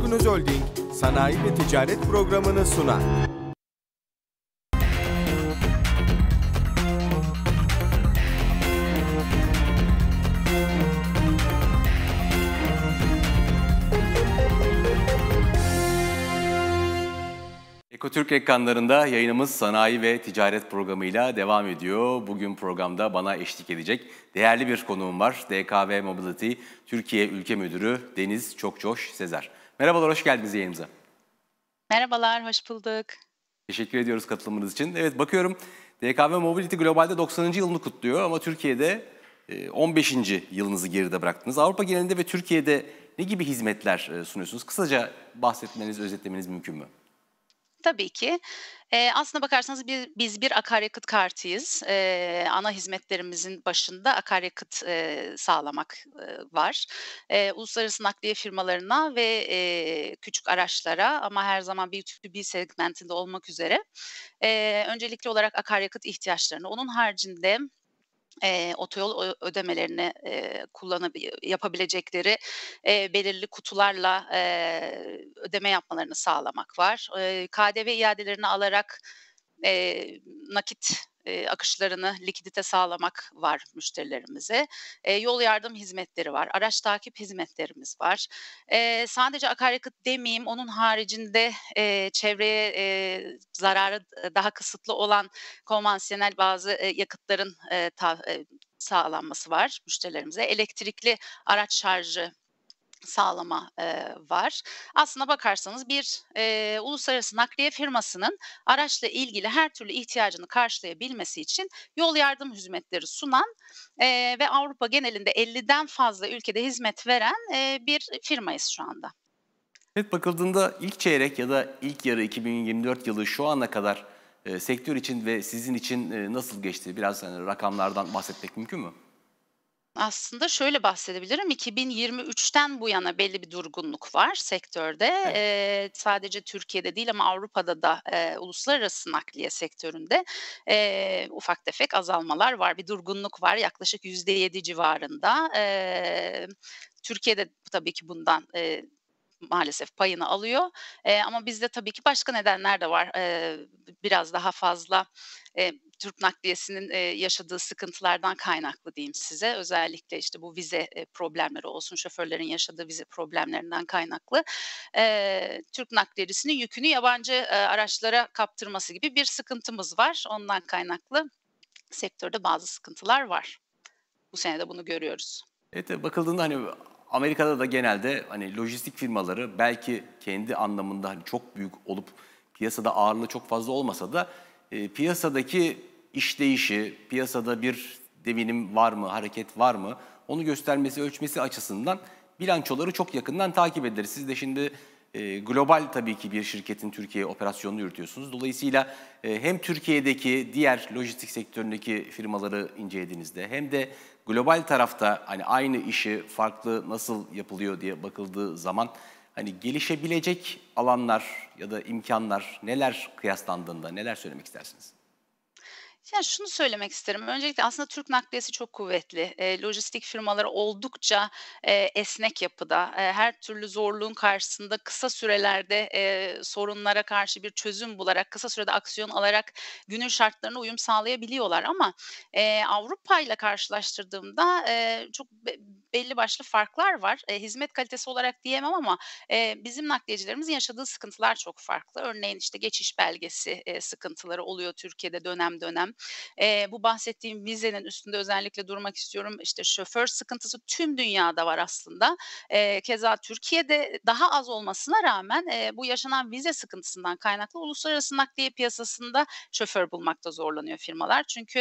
Akgünöz Holding Sanayi ve Ticaret Programı'nı sunar. Ekotürk ekranlarında yayınımız Sanayi ve Ticaret Programı'yla devam ediyor. Bugün programda bana eşlik edecek değerli bir konuğum var. DKV Mobility Türkiye Ülke Müdürü Deniz Çokçoş Sezer. Merhabalar, hoş geldiniz yayınımıza. Merhabalar, hoş bulduk. Teşekkür ediyoruz katılımınız için. Evet, bakıyorum DKV Mobility globalde 90. yılını kutluyor ama Türkiye'de 15. yılınızı geride bıraktınız. Avrupa genelinde ve Türkiye'de ne gibi hizmetler sunuyorsunuz? Kısaca bahsetmeniz, özetlemeniz mümkün mü? Tabii ki. Aslına bakarsanız biz bir akaryakıt kartıyız. Ana hizmetlerimizin başında akaryakıt, sağlamak, var. Uluslararası nakliye firmalarına ve, küçük araçlara ama her zaman B2B segmentinde olmak üzere, öncelikli olarak akaryakıt ihtiyaçlarını, onun haricinde otoyol ödemelerini, yapabilecekleri, belirli kutularla, ödeme yapmalarını sağlamak var. KDV iadelerini alarak, nakit, akışlarını, likidite sağlamak var müşterilerimize. Yol yardım hizmetleri var, araç takip hizmetlerimiz var. Sadece akaryakıt demeyeyim, onun haricinde, çevreye, zararı daha kısıtlı olan konvansiyonel bazı, yakıtların, sağlanması var müşterilerimize. Elektrikli araç şarjı sağlama, var. Aslına bakarsanız bir, uluslararası nakliye firmasının araçla ilgili her türlü ihtiyacını karşılayabilmesi için yol yardım hizmetleri sunan, ve Avrupa genelinde 50'den fazla ülkede hizmet veren, bir firmayız şu anda. Evet, bakıldığında ilk çeyrek ya da ilk yarı 2024 yılı şu ana kadar sektör için ve sizin için nasıl geçti? Biraz hani rakamlardan bahsetmek mümkün mü? Aslında şöyle bahsedebilirim, 2023'ten bu yana belli bir durgunluk var sektörde. Evet. Sadece Türkiye'de değil ama Avrupa'da da, uluslararası nakliye sektöründe, ufak tefek azalmalar var. Bir durgunluk var yaklaşık %7 civarında. Türkiye'de tabii ki bundan, maalesef payını alıyor. Ama bizde tabii ki başka nedenler de var. Biraz daha fazla, Türk nakliyesinin, yaşadığı sıkıntılardan kaynaklı diyeyim size. Özellikle, işte, bu vize, problemleri olsun, şoförlerin yaşadığı vize problemlerinden kaynaklı, Türk nakliyecisinin yükünü yabancı, araçlara kaptırması gibi bir sıkıntımız var. Ondan kaynaklı sektörde bazı sıkıntılar var. Bu sene de bunu görüyoruz. Evet, bakıldığında hani Amerika'da da genelde hani lojistik firmaları belki kendi anlamında hani çok büyük olup piyasada ağırlığı çok fazla olmasa da piyasadaki işleyişi, piyasada bir devinim var mı, hareket var mı onu göstermesi, ölçmesi açısından bilançoları çok yakından takip ederiz. Siz de şimdi global tabii ki bir şirketin Türkiye operasyonunu yürütüyorsunuz. Dolayısıyla hem Türkiye'deki diğer lojistik sektöründeki firmaları incelediğinizde hem de global tarafta hani aynı işi farklı nasıl yapılıyor diye bakıldığı zaman hani gelişebilecek alanlar ya da imkanlar neler kıyaslandığında neler söylemek istersiniz? Ya, şunu söylemek isterim. Öncelikle aslında Türk nakliyesi çok kuvvetli. Lojistik firmaları oldukça, esnek yapıda. Her türlü zorluğun karşısında kısa sürelerde, sorunlara karşı bir çözüm bularak, kısa sürede aksiyon alarak günün şartlarına uyum sağlayabiliyorlar ama, Avrupa'yla karşılaştırdığımda, çok belli başlı farklar var. Hizmet kalitesi olarak diyemem ama, bizim nakliyecilerimizin yaşadığı sıkıntılar çok farklı. Örneğin, işte, geçiş belgesi, sıkıntıları oluyor Türkiye'de dönem dönem. Bu bahsettiğim vizenin üstünde özellikle durmak istiyorum. İşte, şoför sıkıntısı tüm dünyada var aslında. Keza Türkiye'de daha az olmasına rağmen, bu yaşanan vize sıkıntısından kaynaklı uluslararası nakliye piyasasında şoför bulmakta zorlanıyor firmalar. Çünkü,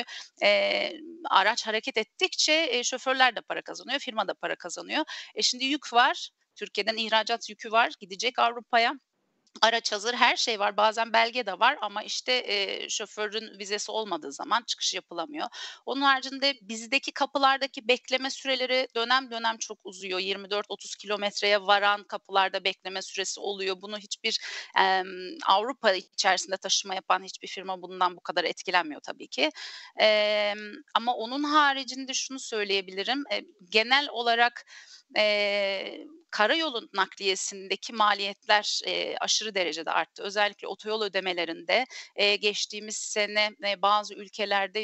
araç hareket ettikçe, şoförler de para kazanıyor, firma da para kazanıyor. Şimdi yük var, Türkiye'den ihracat yükü var, gidecek Avrupa'ya. Araç hazır, her şey var. Bazen belge de var ama, işte, şoförün vizesi olmadığı zaman çıkış yapılamıyor. Onun haricinde bizdeki kapılardaki bekleme süreleri dönem dönem çok uzuyor. 24-30 kilometreye varan kapılarda bekleme süresi oluyor. Bunu hiçbir, Avrupa içerisinde taşıma yapan hiçbir firma bundan bu kadar etkilenmiyor tabii ki. Ama onun haricinde şunu söyleyebilirim, genel olarak Karayolu nakliyesindeki maliyetler, aşırı derecede arttı. Özellikle otoyol ödemelerinde, geçtiğimiz sene, bazı ülkelerde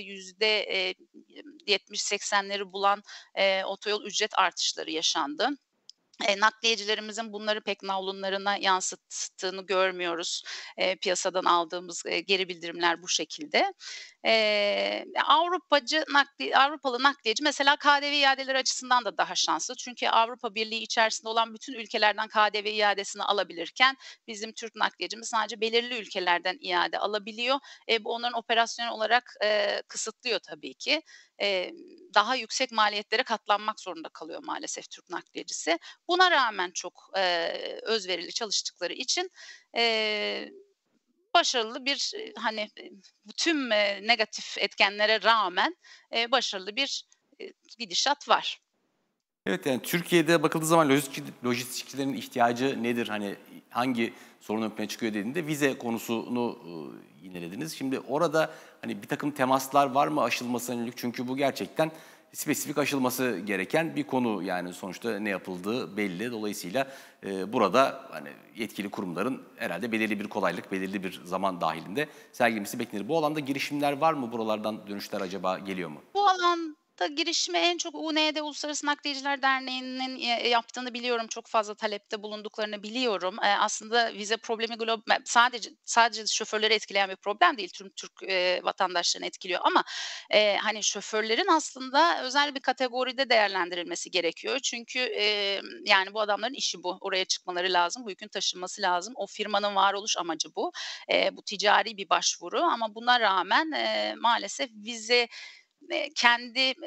%70-80'leri bulan, otoyol ücret artışları yaşandı. Nakliyecilerimizin bunları pek navlunlarına yansıttığını görmüyoruz. Piyasadan aldığımız, geri bildirimler bu şekilde. Avrupalı nakliyeci mesela KDV iadeleri açısından da daha şanslı. Çünkü Avrupa Birliği içerisinde olan bütün ülkelerden KDV iadesini alabilirken bizim Türk nakliyecimiz sadece belirli ülkelerden iade alabiliyor. Bu onların operasyonel olarak, kısıtlıyor tabii ki. Eee, Daha yüksek maliyetlere katlanmak zorunda kalıyor maalesef Türk nakliyecisi. Buna rağmen çok, özverili çalıştıkları için, eee, başarılı bir, hani, bu tüm, negatif etkenlere rağmen, başarılı bir, gidişat var. Evet, yani Türkiye'de bakıldığı zaman lojistikçilerin ihtiyacı nedir? Hani hangi sorun ön plana çıkıyor dediğinde vize konusunu yinelediniz. Şimdi orada hani bir takım temaslar var mı aşılmasına yönelik? Çünkü bu gerçekten spesifik aşılması gereken bir konu. Yani sonuçta ne yapıldığı belli. Dolayısıyla burada hani yetkili kurumların herhalde belirli bir kolaylık, belirli bir zaman dahilinde sergilemesi beklenir. Bu alanda girişimler var mı? Buralardan dönüşler acaba geliyor mu? Bu alanda girişimi en çok UNE'de Uluslararası Nakliyeciler Derneği'nin, yaptığını biliyorum. Çok fazla talepte bulunduklarını biliyorum. Aslında vize problemi sadece şoförleri etkileyen bir problem değil. Tüm Türk, vatandaşlarını etkiliyor ama, hani, şoförlerin aslında özel bir kategoride değerlendirilmesi gerekiyor. Çünkü, yani, bu adamların işi bu. Oraya çıkmaları lazım. Bu yükün taşınması lazım. O firmanın varoluş amacı bu. Bu ticari bir başvuru ama buna rağmen, maalesef kendi,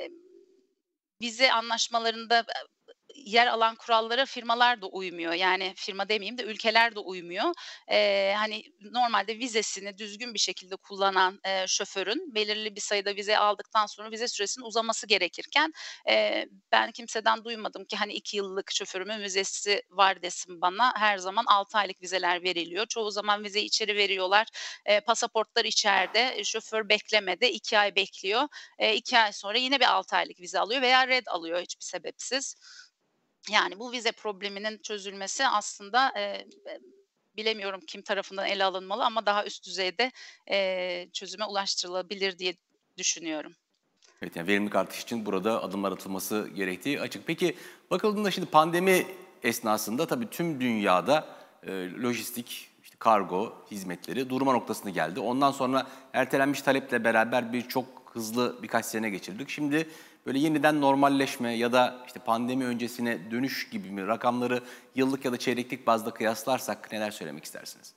vize anlaşmalarında yer alan kurallara firmalar da uymuyor. Yani firma demeyeyim de ülkeler de uymuyor. Hani, normalde vizesini düzgün bir şekilde kullanan, şoförün belirli bir sayıda vize aldıktan sonra vize süresinin uzaması gerekirken, ben kimseden duymadım ki, hani, 2 yıllık şoförümün vizesi var desin bana. Her zaman 6 aylık vizeler veriliyor. Çoğu zaman vizeyi içeri veriyorlar. Pasaportlar içeride. Şoför beklemede 2 ay bekliyor. 2 ay sonra yine bir 6 aylık vize alıyor veya red alıyor hiçbir sebepsiz. Yani, bu vize probleminin çözülmesi aslında, bilemiyorum kim tarafından ele alınmalı ama daha üst düzeyde, çözüme ulaştırılabilir diye düşünüyorum. Evet, yani verimlilik artışı için burada adımlar atılması gerektiği açık. Peki bakıldığında şimdi pandemi esnasında tabii tüm dünyada lojistik, işte kargo hizmetleri durma noktasına geldi. Ondan sonra ertelenmiş taleple beraber çok hızlı birkaç sene geçirdik. Şimdi böyle yeniden normalleşme ya da işte pandemi öncesine dönüş gibi mi rakamları yıllık ya da çeyreklik bazda kıyaslarsak neler söylemek istersiniz?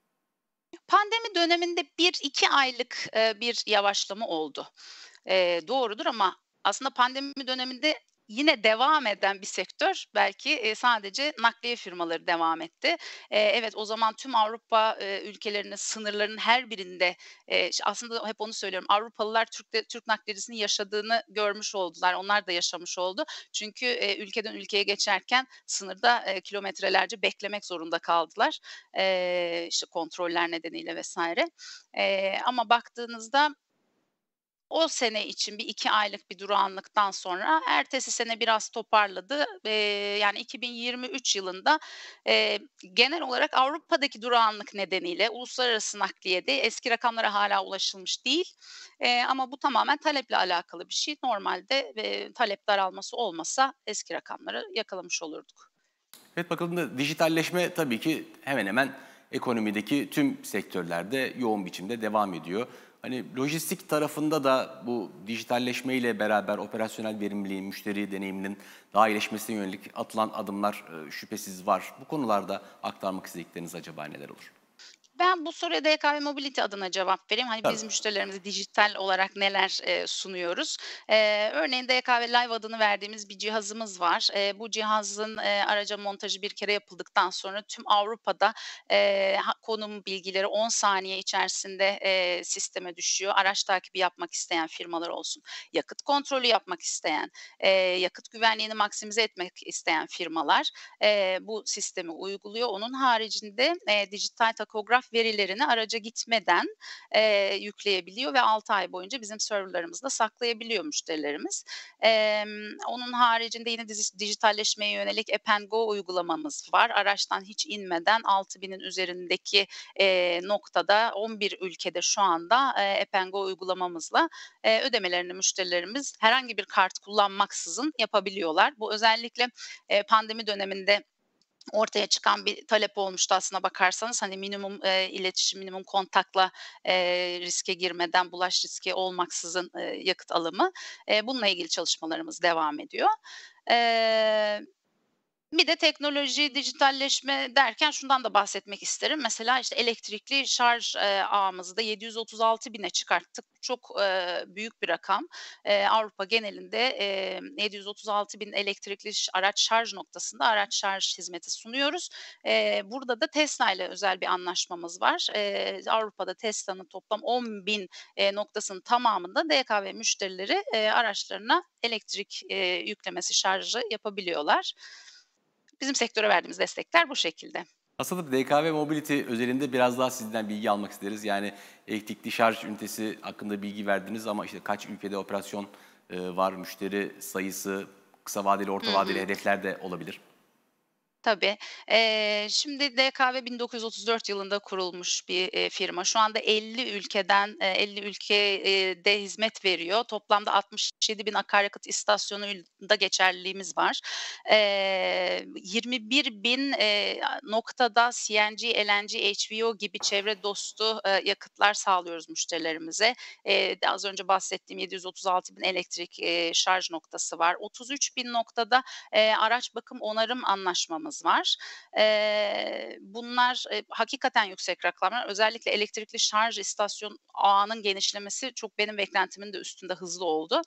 Pandemi döneminde 1-2 aylık, bir yavaşlama oldu. Doğrudur ama aslında pandemi döneminde yine devam eden bir sektör belki, sadece nakliye firmaları devam etti. Evet, o zaman tüm Avrupa, ülkelerinin sınırlarının her birinde, aslında hep onu söylüyorum, Avrupalılar Türk nakliyecisinin yaşadığını görmüş oldular. Onlar da yaşamış oldu. Çünkü, ülkeden ülkeye geçerken sınırda, kilometrelerce beklemek zorunda kaldılar. İşte, kontroller nedeniyle vs. Ama baktığınızda o sene için 1-2 aylık bir durağanlıktan sonra ertesi sene biraz toparladı. Yani 2023 yılında, genel olarak Avrupa'daki durağanlık nedeniyle uluslararası nakliyede eski rakamlara hâlâ ulaşılmış değil. Ama bu tamamen taleple alakalı bir şey. Normalde, talep daralması olmasa eski rakamları yakalamış olurduk. Evet, bakıldığında dijitalleşme tabii ki hemen hemen ekonomideki tüm sektörlerde yoğun biçimde devam ediyor. Hani lojistik tarafında da bu dijitalleşmeyle beraber operasyonel verimliliğin, müşteri deneyiminin daha iyileşmesine yönelik atılan adımlar şüphesiz var. Bu konularda aktarmak istedikleriniz acaba neler olur? Ben bu soruya DKV Mobility adına cevap vereyim. Hani, biz Tabii. müşterilerimize dijital olarak neler, sunuyoruz? Örneğin DKV Live adını verdiğimiz bir cihazımız var. Bu cihazın, araca montajı bir kere yapıldıktan sonra tüm Avrupa'da, konum bilgileri 10 saniye içerisinde, sisteme düşüyor. Araç takibi yapmak isteyen firmalar olsun, yakıt kontrolü yapmak isteyen, yakıt güvenliğini maksimize etmek isteyen firmalar, bu sistemi uyguluyor. Onun haricinde, dijital takograf fotoğraf verilerini araca gitmeden, yükleyebiliyor ve 6 ay boyunca bizim serverlarımızda saklayabiliyor müşterilerimiz. Onun haricinde yine dijitalleşmeye yönelik App& Go uygulamamız var. Araçtan hiç inmeden 6.000'in üzerindeki, noktada 11 ülkede şu anda, App& Go uygulamamızla, ödemelerini müşterilerimiz herhangi bir kart kullanmaksızın yapabiliyorlar. Bu özellikle, pandemi döneminde ortaya çıkan bir talep olmuştu aslına bakarsanız. Hani minimum, iletişim, minimum kontakla, riske girmeden, bulaş riski olmaksızın, yakıt alımı. Bununla ilgili çalışmalarımız devam ediyor. Eee bir de teknoloji, dijitalleşme derken şundan da bahsetmek isterim. Mesela, işte, elektrikli şarj, ağımızı da 736.000'e çıkarttık. Çok, büyük bir rakam. Avrupa genelinde, 736.000 elektrikli araç şarj noktasında araç şarj hizmeti sunuyoruz. Burada da Tesla ile özel bir anlaşmamız var. Avrupa'da Tesla'nın toplam 10.000 noktasının tamamında DKV müşterileri, araçlarına elektrik, yüklemesi, şarjı yapabiliyorlar. Bizim sektöre verdiğimiz destekler bu şekilde. Aslında DKV Mobility özelinde biraz daha sizden bilgi almak isteriz. Yani elektrikli şarj ünitesi hakkında bilgi verdiniz ama işte kaç ülkede operasyon var, müşteri sayısı, kısa vadeli, Hı orta vadeli hı. hedefler de olabilir. Tabii. Şimdi DKV 1934 yılında kurulmuş bir, firma. Şu anda 50 ülkeden, 50 ülkeye de hizmet veriyor. Toplamda 67.000 akaryakıt istasyonunda geçerliliğimiz var. 21.000, noktada CNG, LNG, HVO gibi çevre dostu, yakıtlar sağlıyoruz müşterilerimize. Az önce bahsettiğim 736.000 elektrik, şarj noktası var. 33.000 noktada araç bakım onarım anlaşmamız var. Bunlar, hakikaten yüksek rakamlar. Özellikle elektrikli şarj istasyon ağının genişlemesi çok benim beklentimin de üstünde hızlı oldu.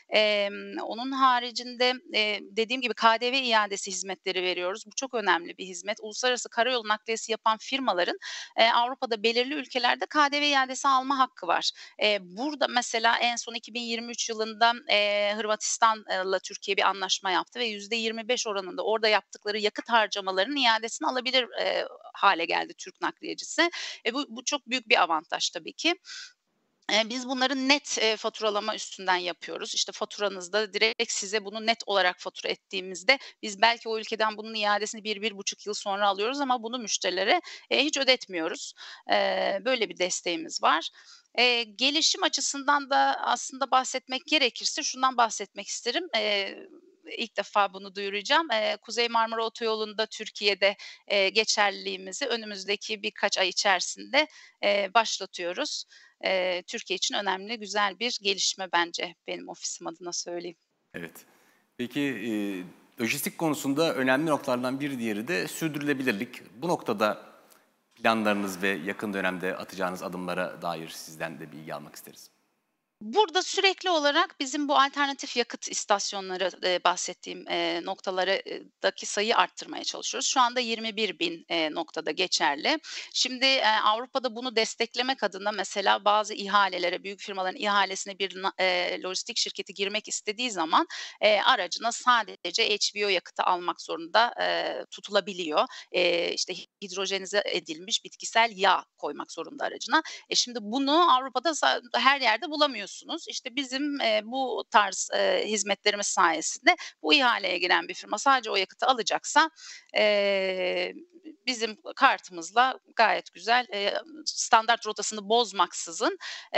Onun haricinde, dediğim gibi KDV iadesi hizmetleri veriyoruz. Bu çok önemli bir hizmet. Uluslararası karayolu nakliyesi yapan firmaların, Avrupa'da belirli ülkelerde KDV iadesi alma hakkı var. Burada mesela en son 2023 yılında, Hırvatistan'la Türkiye bir anlaşma yaptı ve %25 oranında orada yaptıkları yakıt harcamalarının iadesini alabilir, hâle geldi Türk nakliyecisi. Bu çok büyük bir avantaj tabii ki. Biz bunları net, faturalama üstünden yapıyoruz. İşte, faturanızda direkt size bunu net olarak fatura ettiğimizde biz belki o ülkeden bunun iadesini 1-1,5 yıl sonra alıyoruz ama bunu müşterilere, hiç ödetmiyoruz. Böyle bir desteğimiz var. Gelişim açısından da aslında bahsetmek gerekirse şundan bahsetmek isterim. İlk defa bunu duyuracağım. Kuzey Marmara Otoyolu'nda Türkiye'de, geçerliliğimizi önümüzdeki birkaç ay içerisinde, başlatıyoruz. Türkiye için önemli, güzel bir gelişme bence benim ofisim adına söyleyeyim. Evet. Peki, lojistik konusunda önemli noktalardan bir diğeri de sürdürülebilirlik. Bu noktada planlarınız ve yakın dönemde atacağınız adımlara dair sizden de bilgi almak isteriz. Burada sürekli olarak bizim bu alternatif yakıt istasyonları, bahsettiğim, noktalara daki sayıyı arttırmaya çalışıyoruz. Şu anda 21.000 noktada geçerli. Şimdi, Avrupa'da bunu desteklemek adına mesela bazı ihalelere, büyük firmaların ihalesine bir lojistik şirketi girmek istediği zaman, aracına sadece HVO yakıtı almak zorunda, tutulabiliyor. İşte, hidrojenize edilmiş bitkisel yağ koymak zorunda aracına. Şimdi bunu Avrupa'da her yerde bulamıyorsunuz. İşte bizim, bu tarz, hizmetlerimiz sayesinde bu ihaleye giren bir firma sadece o yakıtı alacaksa, eee, bizim kartımızla gayet güzel, standart rotasını bozmaksızın,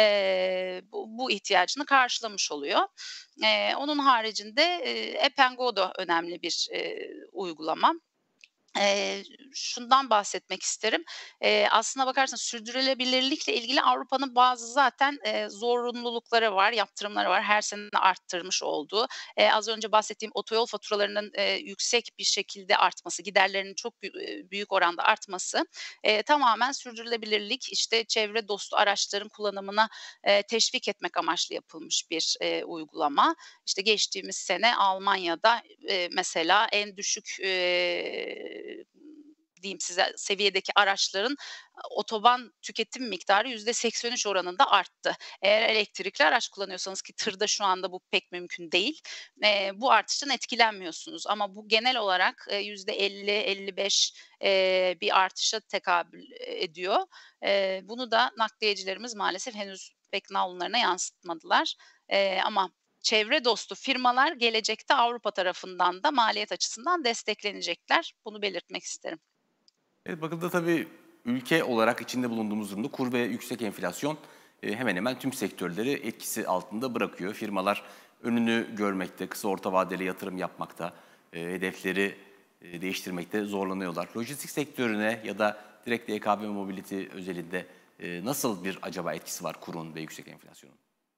bu ihtiyacını karşılamış oluyor. Onun haricinde, App& Go da önemli bir, uygulama. Eee, Şundan bahsetmek isterim. Aslına bakarsanız sürdürülebilirlikle ilgili Avrupa'nın bazı zaten, zorunlulukları var, yaptırımları var. Her sene arttırmış olduğu. Az önce bahsettiğim otoyol faturalarının, yüksek bir şekilde artması, giderlerinin çok büyük oranda artması, tamamen sürdürülebilirlik, işte, çevre dostu araçların kullanımına, teşvik etmek amaçlı yapılmış bir, uygulama. İşte, geçtiğimiz sene Almanya'da, mesela en düşük, diyeyim size seviyedeki araçların otoban tüketim miktarı %83 oranında arttı. Eğer elektrikli araç kullanıyorsanız ki tırda şu anda bu pek mümkün değil, bu artıştan etkilenmiyorsunuz ama bu genel olarak, %50-55 bir artışa tekabül ediyor. Bunu da nakliyecilerimiz maalesef henüz pek nalınlarına yansıtmadılar. Ama çevre dostu firmalar gelecekte Avrupa tarafından da maliyet açısından desteklenecekler. Bunu belirtmek isterim. Evet, bakıldığında tabii ülke olarak içinde bulunduğumuz durumda kur ve yüksek enflasyon hemen hemen tüm sektörleri etkisi altında bırakıyor. Firmalar önünü görmekte, kısa orta vadeli yatırım yapmakta, hedefleri değiştirmekte zorlanıyorlar. Lojistik sektörüne ya da direkt DKB Mobility özelinde nasıl bir acaba etkisi var kurun ve yüksek enflasyonun?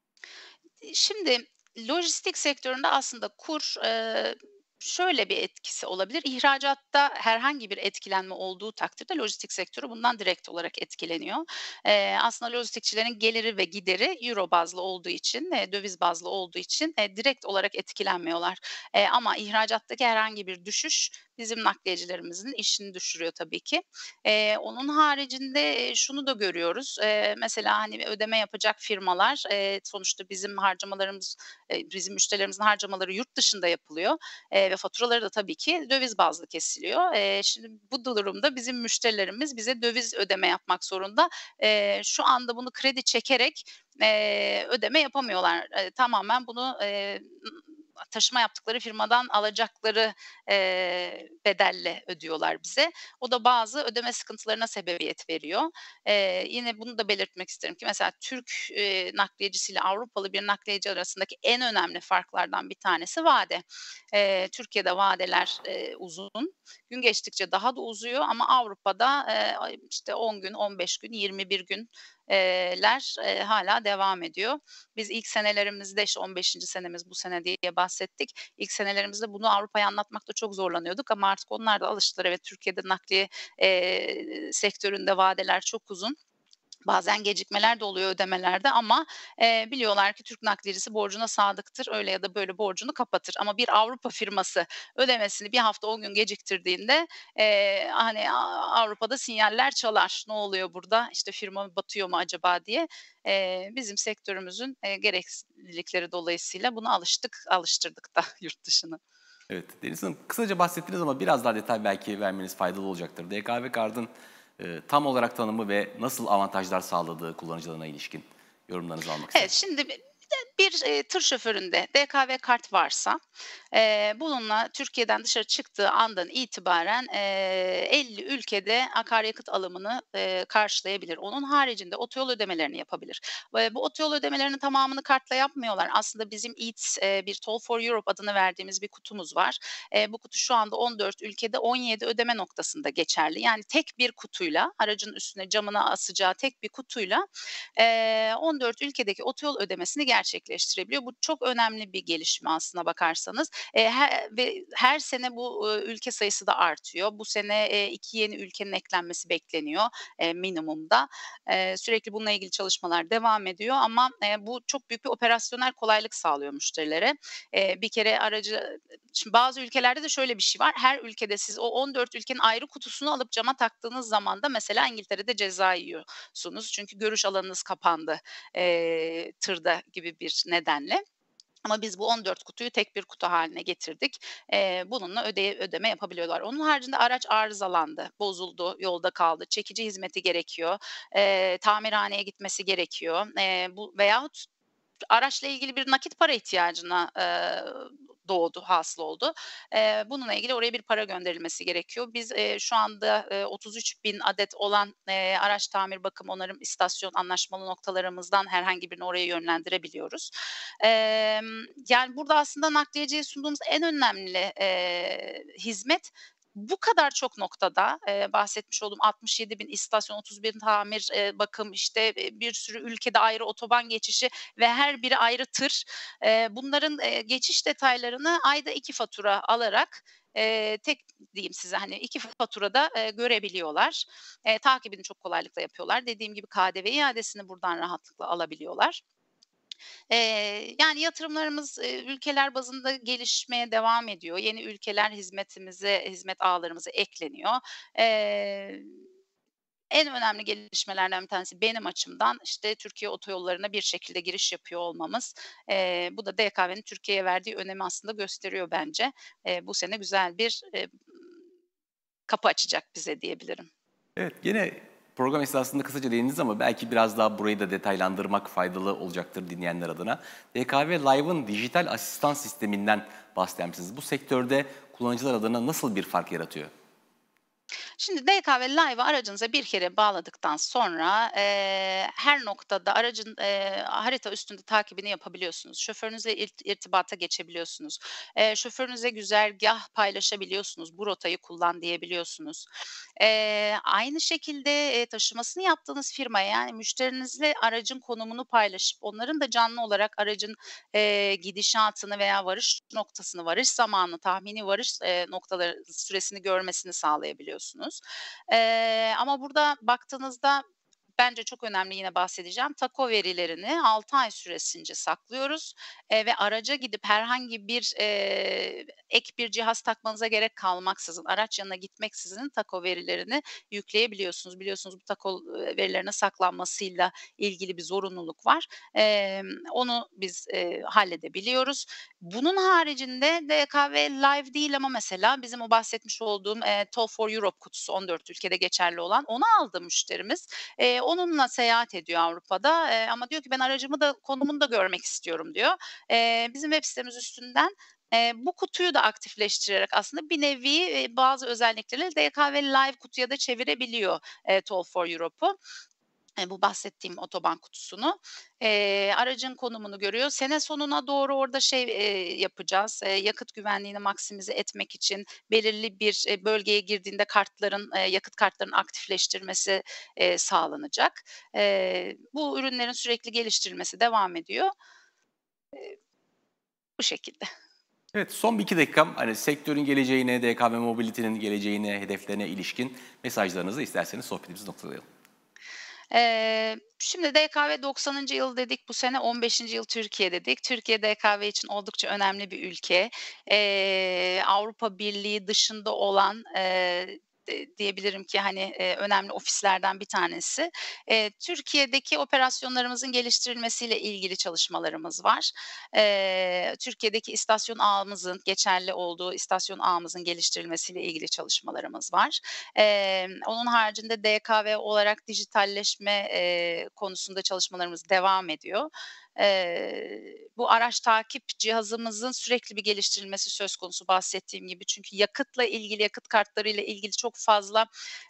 Şimdi lojistik sektöründe aslında kur, şöyle bir etkisi olabilir. İhracatta herhangi bir etkilenme olduğu takdirde lojistik sektörü bundan direkt olarak etkileniyor. Aslında lojistikçilerin geliri ve gideri euro bazlı olduğu için, döviz bazlı olduğu için, direkt olarak etkilenmiyorlar. Ama ihracattaki herhangi bir düşüş bizim nakliyecilerimizin işini düşürüyor tabii ki. Onun haricinde, şunu da görüyoruz. Mesela, hani, bir ödeme yapacak firmalar, sonuçta bizim müşterilerimizin harcamaları yurt dışında yapılıyor, ve faturaları da tabii ki döviz bazlı kesiliyor. Şimdi bu durumda bizim müşterilerimiz bize döviz ödeme yapmak zorunda. Şu anda bunu kredi çekerek, ödeme yapamıyorlar. Tamamen bunu, taşıma yaptıkları firmadan alacakları, bedelle ödüyorlar bize. O da bazı ödeme sıkıntılarına sebebiyet veriyor. Yine bunu da belirtmek isterim ki mesela Türk, nakliyecisiyle Avrupalı bir nakliyeci arasındaki en önemli farklardan bir tanesi vade. Türkiye'de vadeler, uzun, gün geçtikçe daha da uzuyor ama Avrupa'da, işte 10 gün, 15 gün, 21 gün hâlâ devam ediyor. Biz ilk senelerimizde, işte 15. senemiz bu sene diye bahsettik. İlk senelerimizde bunu Avrupa'ya anlatmakta çok zorlanıyorduk ama artık onlar da alıştılar. Evet, Türkiye'de nakliye, sektöründe vadeler çok uzun. Bazen gecikmeler de oluyor ödemelerde ama, biliyorlar ki Türk nakliyecisi borcuna sadıktır. Öyle ya da böyle borcunu kapatır ama bir Avrupa firması ödemesini bir hafta 10 gün geciktirdiğinde, hani, Avrupa'da sinyaller çalar. Ne oluyor burada, İşte firma batıyor mu acaba diye. Bizim sektörümüzün, gereklilikleri dolayısıyla buna alıştırdık da yurt dışını. Evet, Deniz Hanım kısaca bahsettiniz ama biraz daha detay belki vermeniz faydalı olacaktır. DKV Card'ın tam olarak tanımı ve nasıl avantajlar sağladığı kullanıcılarına ilişkin yorumlarınızı almak Evet, isterim. şimdi bir, tır şoföründe DKV kart varsa, bununla Türkiye'den dışarı çıktığı andan itibaren, 50 ülkede akaryakıt alımını, karşılayabilir. Onun haricinde otoyol ödemelerini yapabilir. Bu otoyol ödemelerinin tamamını kartla yapmıyorlar. Aslında bizim EETS, bir Toll for Europe adını verdiğimiz bir kutumuz var. Bu kutu şu anda 14 ülkede 17 ödeme noktasında geçerli. Yani tek bir kutuyla, aracın üstüne camına asacağı tek bir kutuyla 14 ülkedeki otoyol ödemesini gerçekleştirebiliyor. Bu çok önemli bir gelişme aslına bakarsanız. Her sene bu, ülke sayısı da artıyor. Bu sene, 2 yeni ülkenin eklenmesi bekleniyor, minimumda. Sürekli bununla ilgili çalışmalar devam ediyor ama, bu çok büyük bir operasyonel kolaylık sağlıyor müşterilere. Bir kere şimdi bazı ülkelerde de şöyle bir şey var. Her ülkede siz o 14 ülkenin ayrı kutusunu alıp cama taktığınız zaman da mesela İngiltere'de ceza yiyorsunuz. Çünkü görüş alanınız kapandı, tırda gibi bir nedenle. Ama biz bu 14 kutuyu tek bir kutu haline getirdik. Bununla ödeme yapabiliyorlar. Onun haricinde araç arızalandı, bozuldu, yolda kaldı, çekici hizmeti gerekiyor, tamirhaneye gitmesi gerekiyor, bu veyahut araçla ilgili bir nakit para ihtiyacına, hasıl oldu. Bununla ilgili oraya bir para gönderilmesi gerekiyor. Biz, şu anda, 33.000 adet olan, araç tamir, bakım, onarım, istasyon anlaşmalı noktalarımızdan herhangi birini oraya yönlendirebiliyoruz. Yani, burada aslında nakliyeciye sunduğumuz en önemli, hizmet bu kadar çok noktada, bahsetmiş olduğum 67.000 istasyon, 30.000 tamir, bakım, işte, bir sürü ülkede ayrı otoban geçişi ve her biri ayrı tır. Bunların, geçiş detaylarını ayda 2 fatura alarak, tek diyeyim size, hani, 2 faturada, görebiliyorlar. Takibini çok kolaylıkla yapıyorlar. Dediğim gibi KDV iadesini buradan rahatlıkla alabiliyorlar. Yani yatırımlarımız, ülkeler bazında gelişmeye devam ediyor. Yeni ülkeler hizmet ağlarımıza ekleniyor. Eee, En önemli gelişmelerden bir tanesi benim açımdan, işte, Türkiye otoyollarına bir şekilde giriş yapıyor olmamız. Bu da DKV'nin Türkiye'ye verdiği önemi aslında gösteriyor bence. Bu sene güzel bir, kapı açacak bize diyebilirim. Evet, yine program esnasında kısaca değindiniz ama belki biraz daha burayı da detaylandırmak faydalı olacaktır dinleyenler adına. DKV Live'ın dijital asistan sisteminden bahseder misiniz? Bu sektörde kullanıcılar adına nasıl bir fark yaratıyor? Şimdi DKV Live'ı aracınıza bir kere bağladıktan sonra, her noktada aracın, harita üstünde takibini yapabiliyorsunuz. Şoförünüzle irtibata geçebiliyorsunuz. Şoförünüze güzergah paylaşabiliyorsunuz. Bu rotayı kullan diyebiliyorsunuz. Aynı şekilde, taşımasını yaptığınız firmaya, yani müşterinizle aracın konumunu paylaşıp onların da canlı olarak aracın, gidişatını veya varış noktasını, varış zamanını, tahmini varış, noktaları süresini görmesini sağlayabiliyorsunuz. Ama burada baktığınızda bence çok önemli, yine bahsedeceğim. Taco verilerini 6 ay süresince saklıyoruz, ve araca gidip herhangi bir, ek bir cihaz takmanıza gerek kalmaksızın, araç yanına gitmeksizin taco verilerini yükleyebiliyorsunuz. Biliyorsunuz bu taco, verilerinin saklanmasıyla ilgili bir zorunluluk var. Onu biz, halledebiliyoruz. Bunun haricinde DKV Live değil ama mesela bizim o bahsetmiş olduğum, Toll for Europe kutusu 14 ülkede geçerli olan, onu aldı müşterimiz. Onunla seyahat ediyor Avrupa'da, ama diyor ki ben aracımı da konumunu da görmek istiyorum diyor. Bizim web sitemiz üstünden, bu kutuyu da aktifleştirerek aslında bir nevi, bazı özellikleriyle DKV Live kutuya da çevirebiliyor, Toll for Europe'u. Bu bahsettiğim otoban kutusunu. Aracın konumunu görüyor. Sene sonuna doğru orada şey, yapacağız, yakıt güvenliğini maksimize etmek için belirli bir, bölgeye girdiğinde yakıt kartlarının aktifleştirmesi, sağlanacak. Bu ürünlerin sürekli geliştirilmesi devam ediyor. Bu şekilde. Evet, son bir iki dakikam hani sektörün geleceğine, DKV Mobility'nin geleceğine, hedeflerine ilişkin mesajlarınızı isterseniz sohbetimizi noktalayalım. Şimdi DKV 90. yıl dedik, bu sene 15. yıl Türkiye dedik. Türkiye DKV için oldukça önemli bir ülke. Avrupa Birliği dışında olan, diyebilirim ki, hani, önemli ofislerden bir tanesi. Türkiye'deki operasyonlarımızın geliştirilmesiyle ilgili çalışmalarımız var. Türkiye'deki istasyon ağımızın, geçerli olduğu istasyon ağımızın geliştirilmesiyle ilgili çalışmalarımız var. Onun haricinde DKV olarak dijitalleşme, konusunda çalışmalarımız devam ediyor. Bu araç takip cihazımızın sürekli bir geliştirilmesi söz konusu bahsettiğim gibi. Çünkü yakıtla ilgili, yakıt kartlarıyla ilgili çok fazla,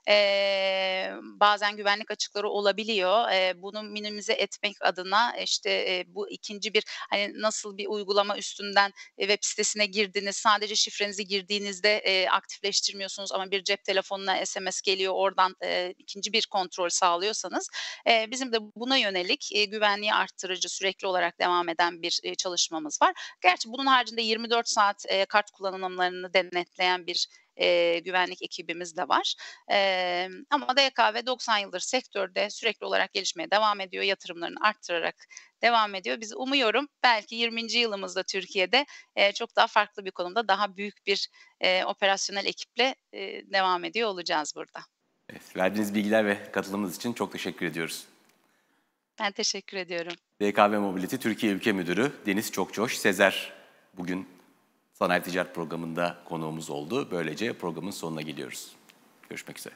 bazen güvenlik açıkları olabiliyor. Bunu minimize etmek adına, işte, bu ikinci bir, hani, nasıl bir uygulama üstünden, web sitesine girdiniz, sadece şifrenizi girdiğinizde, aktifleştirmiyorsunuz ama bir cep telefonuna SMS geliyor, oradan, 2'nci bir kontrol sağlıyorsanız, bizim de buna yönelik, güvenliği arttırıcı, sürekli olarak devam eden bir, çalışmamız var. Gerçi bunun haricinde 24 saat, kart kullanımlarını denetleyen bir, güvenlik ekibimiz de var. Ama DKV 90 yıldır sektörde sürekli olarak gelişmeye devam ediyor, yatırımlarını arttırarak devam ediyor. Biz umuyorum belki 20. yılımızda Türkiye'de, çok daha farklı bir konumda, daha büyük bir, operasyonel ekiple, devam ediyor olacağız burada. Evet, verdiğiniz bilgiler ve katılımınız için çok teşekkür ediyoruz. Ben teşekkür ediyorum. DKV Mobility Türkiye Ülke Müdürü Deniz Çokçoş Sezer bugün Sanayi Ticaret Programı'nda konuğumuz oldu. Böylece programın sonuna geliyoruz. Görüşmek üzere.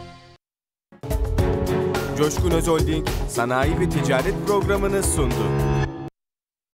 Coşkun Özolding Sanayi ve Ticaret Programı'nı sundu.